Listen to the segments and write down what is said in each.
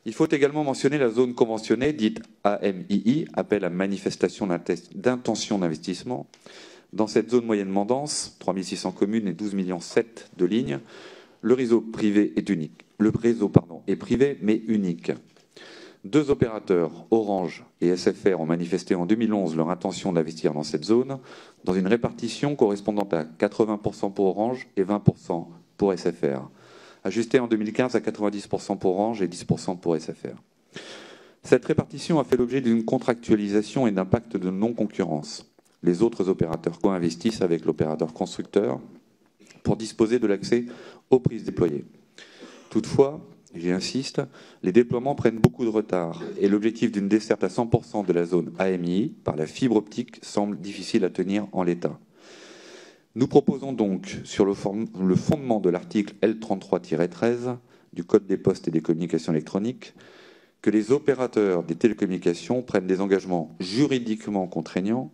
Il faut également mentionner la zone conventionnée, dite AMII, appel à manifestation d'intention d'investissement. Dans cette zone moyennement dense, 3600 communes et 12,7 millions de lignes, le réseau privé est unique. Le réseau est privé, mais unique. 2 opérateurs, Orange et SFR, ont manifesté en 2011 leur intention d'investir dans cette zone, dans une répartition correspondant à 80% pour Orange et 20% pour SFR, ajusté en 2015 à 90% pour Orange et 10% pour SFR. Cette répartition a fait l'objet d'une contractualisation et d'un pacte de non-concurrence. Les autres opérateurs co-investissent avec l'opérateur constructeur pour disposer de l'accès aux prises déployées. Toutefois, j'y insiste, les déploiements prennent beaucoup de retard et l'objectif d'une desserte à 100% de la zone AMI par la fibre optique semble difficile à tenir en l'état. Nous proposons donc, sur le fondement de l'article L33-13 du Code des postes et des communications électroniques, que les opérateurs des télécommunications prennent des engagements juridiquement contraignants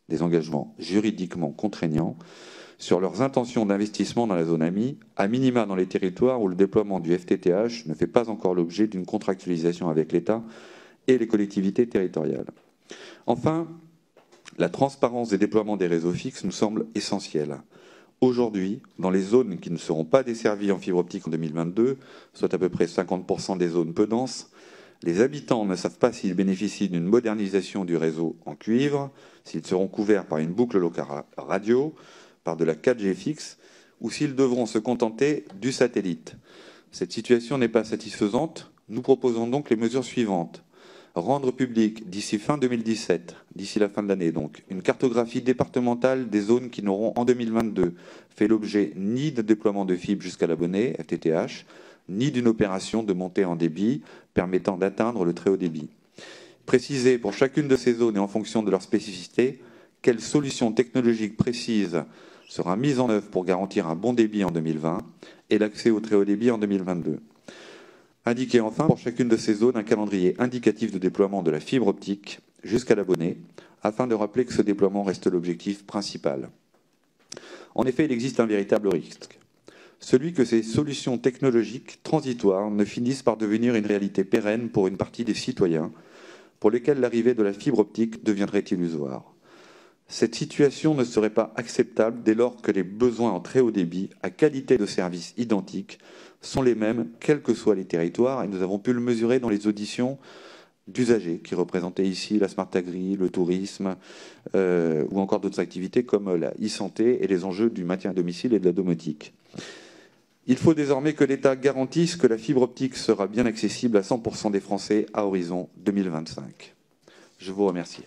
sur leurs intentions d'investissement dans la zone AMI, à minima dans les territoires où le déploiement du FTTH ne fait pas encore l'objet d'une contractualisation avec l'État et les collectivités territoriales. Enfin, la transparence des déploiements des réseaux fixes nous semble essentielle. Aujourd'hui, dans les zones qui ne seront pas desservies en fibre optique en 2022, soit à peu près 50% des zones peu denses, les habitants ne savent pas s'ils bénéficient d'une modernisation du réseau en cuivre, s'ils seront couverts par une boucle locale radio, par de la 4G fixe, ou s'ils devront se contenter du satellite. Cette situation n'est pas satisfaisante. Nous proposons donc les mesures suivantes. Rendre public d'ici fin 2017, d'ici la fin de l'année donc, une cartographie départementale des zones qui n'auront en 2022 fait l'objet ni de déploiement de fibre jusqu'à l'abonné, FTTH, ni d'une opération de montée en débit permettant d'atteindre le très haut débit. Préciser pour chacune de ces zones et en fonction de leur spécificité, quelle solution technologique précise sera mise en œuvre pour garantir un bon débit en 2020 et l'accès au très haut débit en 2022. Indiquer enfin pour chacune de ces zones un calendrier indicatif de déploiement de la fibre optique jusqu'à l'abonné, afin de rappeler que ce déploiement reste l'objectif principal. En effet, il existe un véritable risque, celui que ces solutions technologiques transitoires ne finissent par devenir une réalité pérenne pour une partie des citoyens, pour lesquels l'arrivée de la fibre optique deviendrait illusoire. Cette situation ne serait pas acceptable dès lors que les besoins en très haut débit, à qualité de service identique, sont les mêmes, quels que soient les territoires, et nous avons pu le mesurer dans les auditions d'usagers qui représentaient ici la Smart Agri, le tourisme, ou encore d'autres activités comme la e-santé et les enjeux du maintien à domicile et de la domotique. Il faut désormais que l'État garantisse que la fibre optique sera bien accessible à 100% des Français à horizon 2025. Je vous remercie.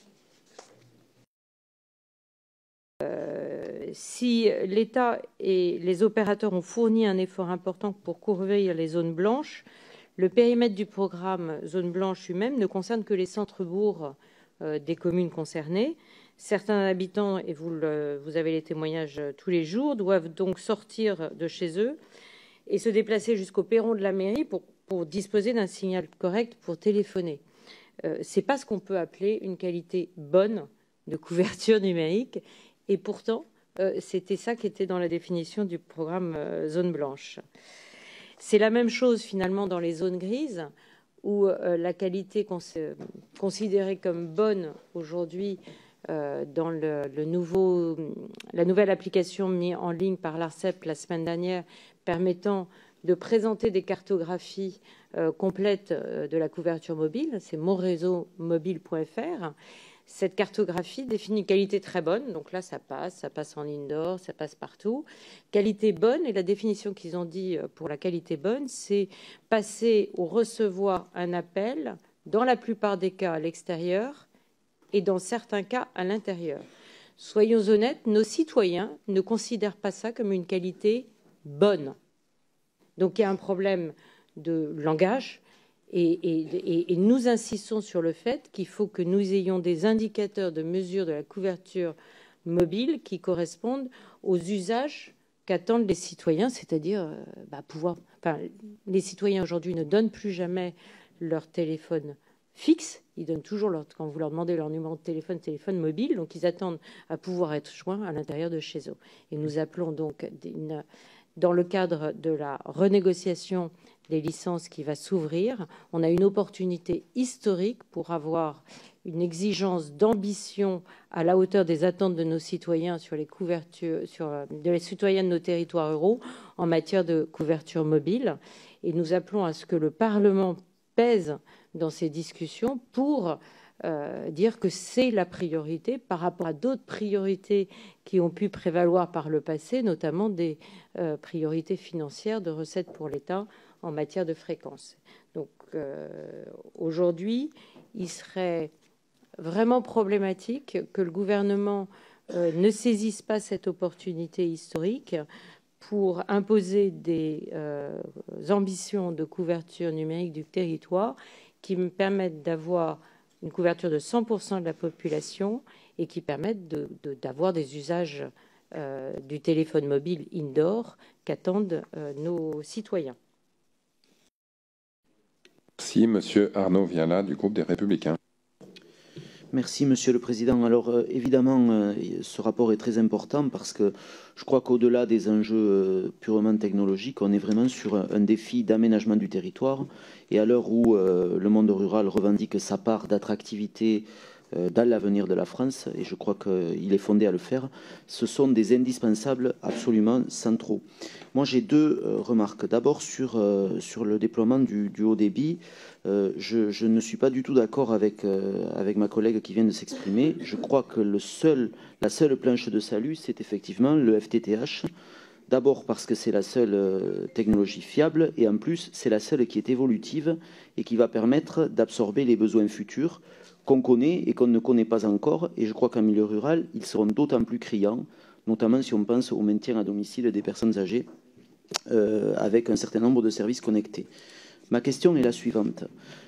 Si l'État et les opérateurs ont fourni un effort important pour couvrir les zones blanches, le périmètre du programme Zone Blanche lui-même ne concerne que les centres-bourgs des communes concernées. Certains habitants, et vous avez les témoignages tous les jours, doivent donc sortir de chez eux et se déplacer jusqu'au perron de la mairie pour disposer d'un signal correct pour téléphoner. Ce n'est pas ce qu'on peut appeler une qualité bonne de couverture numérique. Et pourtant, c'était ça qui était dans la définition du programme Zone Blanche. C'est la même chose finalement dans les zones grises, où la qualité considérée comme bonne aujourd'hui dans la nouvelle application mise en ligne par l'ARCEP la semaine dernière, permettant de présenter des cartographies complètes de la couverture mobile, c'est monreseaumobile.fr. Cette cartographie définit qualité très bonne, donc là ça passe en indoor, ça passe partout. Qualité bonne, et la définition qu'ils ont dit pour la qualité bonne, c'est passer ou recevoir un appel, dans la plupart des cas à l'extérieur et dans certains cas à l'intérieur. Soyons honnêtes, nos citoyens ne considèrent pas ça comme une qualité bonne. Donc il y a un problème de langage. Et nous insistons sur le fait qu'il faut que nous ayons des indicateurs de mesure de la couverture mobile qui correspondent aux usages qu'attendent les citoyens, c'est-à-dire pouvoir. Enfin, les citoyens aujourd'hui ne donnent plus jamais leur téléphone fixe, ils donnent toujours quand vous leur demandez leur numéro de téléphone mobile, donc ils attendent à pouvoir être joints à l'intérieur de chez eux. Et nous appelons donc dans le cadre de la renégociation des licences qui va s'ouvrir, on a une opportunité historique pour avoir une exigence d'ambition à la hauteur des attentes de nos citoyens sur les couvertures, de les citoyens de nos territoires ruraux en matière de couverture mobile. Et nous appelons à ce que le Parlement pèse dans ces discussions pour dire que c'est la priorité par rapport à d'autres priorités qui ont pu prévaloir par le passé, notamment des priorités financières de recettes pour l'État en matière de fréquence. Donc aujourd'hui, il serait vraiment problématique que le gouvernement ne saisisse pas cette opportunité historique pour imposer des ambitions de couverture numérique du territoire qui me permettent d'avoir une couverture de 100% de la population et qui permettent d'avoir des usages du téléphone mobile indoor qu'attendent nos citoyens. Merci, Monsieur Arnaud Viala du groupe des Républicains. Merci, Monsieur le Président. Alors, évidemment, ce rapport est très important parce que je crois qu'au-delà des enjeux purement technologiques, on est vraiment sur un défi d'aménagement du territoire. Et à l'heure où le monde rural revendique sa part d'attractivité dans l'avenir de la France, et je crois qu'il est fondé à le faire, ce sont des indispensables absolument centraux. Moi, j'ai deux remarques. D'abord, sur le déploiement du haut débit, je ne suis pas du tout d'accord avec ma collègue qui vient de s'exprimer. Je crois que la seule planche de salut, c'est effectivement le FTTH. D'abord parce que c'est la seule technologie fiable et en plus, c'est la seule qui est évolutive et qui va permettre d'absorber les besoins futurs qu'on connaît et qu'on ne connaît pas encore. Et je crois qu'en milieu rural, ils seront d'autant plus criants, notamment si on pense au maintien à domicile des personnes âgées avec un certain nombre de services connectés. Ma question est la suivante.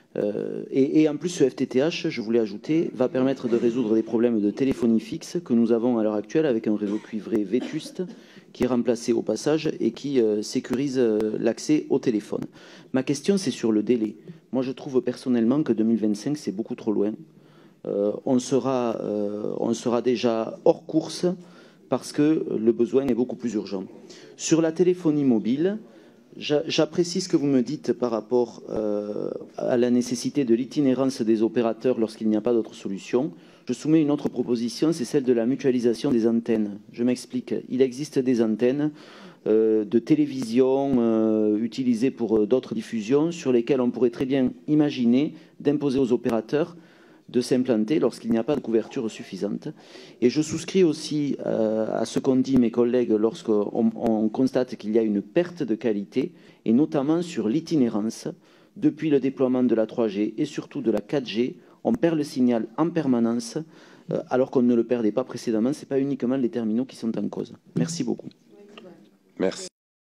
Et en plus, ce FTTH, je voulais ajouter, va permettre de résoudre des problèmes de téléphonie fixe que nous avons à l'heure actuelle avec un réseau cuivré vétuste qui est remplacé au passage et qui sécurise l'accès au téléphone. Ma question, c'est sur le délai. Moi, je trouve personnellement que 2025, c'est beaucoup trop loin. On sera déjà hors course parce que le besoin est beaucoup plus urgent. Sur la téléphonie mobile, j'apprécie ce que vous me dites par rapport à la nécessité de l'itinérance des opérateurs lorsqu'il n'y a pas d'autre solution. Je soumets une autre proposition, c'est celle de la mutualisation des antennes. Je m'explique. Il existe des antennes de télévision utilisées pour d'autres diffusions sur lesquelles on pourrait très bien imaginer d'imposer aux opérateurs de s'implanter lorsqu'il n'y a pas de couverture suffisante. Et je souscris aussi à ce qu'ont dit mes collègues lorsqu'on constate qu'il y a une perte de qualité, et notamment sur l'itinérance. Depuis le déploiement de la 3G et surtout de la 4G, on perd le signal en permanence, alors qu'on ne le perdait pas précédemment. Ce n'est pas uniquement les terminaux qui sont en cause. Merci beaucoup. Merci.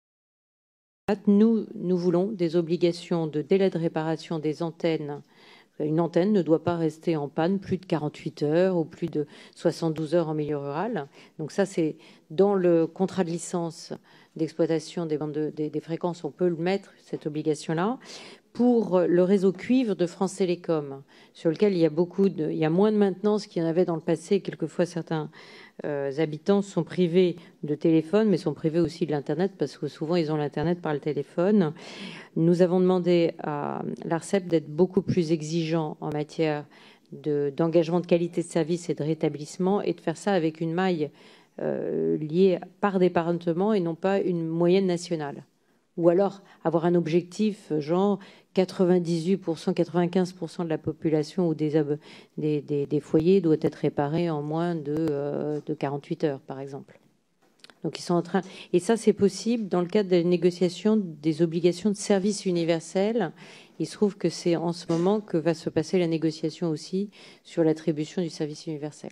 Nous voulons des obligations de délai de réparation des antennes. Une antenne ne doit pas rester en panne plus de 48 heures ou plus de 72 heures en milieu rural. Donc ça, c'est dans le contrat de licence d'exploitation des fréquences, on peut le mettre, cette obligation-là. Pour le réseau cuivre de France Télécom, sur lequel il y a moins de maintenance qu'il y en avait dans le passé. Quelquefois, certains habitants sont privés de téléphone, mais sont privés aussi de l'Internet, parce que souvent, ils ont l'Internet par le téléphone. Nous avons demandé à l'ARCEP d'être beaucoup plus exigeant en matière d'engagement de qualité de service et de rétablissement, et de faire ça avec une maille liée par département et non pas une moyenne nationale. Ou alors avoir un objectif genre 98%, 95% de la population ou des foyers doit être réparé en moins de 48 heures, par exemple. Donc ils sont en train, et ça c'est possible dans le cadre de la négociation des obligations de service universel. Il se trouve que c'est en ce moment que va se passer la négociation aussi sur l'attribution du service universel.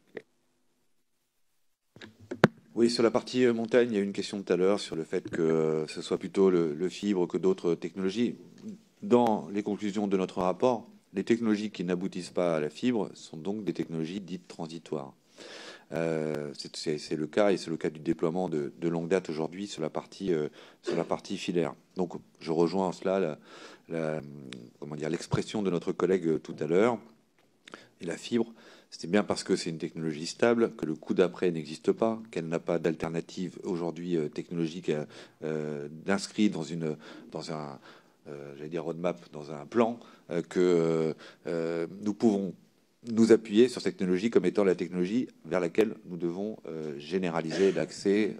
Oui, sur la partie montagne, il y a eu une question tout à l'heure sur le fait que ce soit plutôt le fibre que d'autres technologies. Dans les conclusions de notre rapport, les technologies qui n'aboutissent pas à la fibre sont donc des technologies dites transitoires. C'est le cas, et c'est le cas du déploiement de longue date aujourd'hui sur la partie filaire. Donc je rejoins en cela l'expression de notre collègue tout à l'heure. Et la fibre, C'est bien parce que c'est une technologie stable, que le coup d'après n'existe pas, qu'elle n'a pas d'alternative aujourd'hui technologique d'inscrit dans un j'allais dire roadmap, dans un plan, que nous pouvons nous appuyer sur cette technologie comme étant la technologie vers laquelle nous devons généraliser l'accès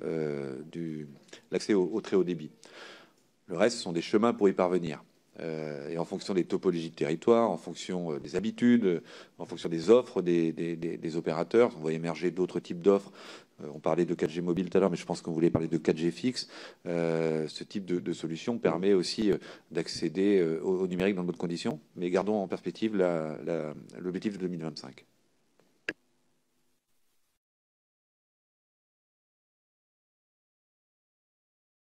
au très haut débit. Le reste, ce sont des chemins pour y parvenir. Et en fonction des topologies de territoire, en fonction des habitudes, en fonction des offres des opérateurs, on va émerger d'autres types d'offres. On parlait de 4G mobile tout à l'heure, mais je pense qu'on voulait parler de 4G fixe. Ce type de solution permet aussi d'accéder au numérique dans de bonnes conditions, mais gardons en perspective l'objectif de 2025.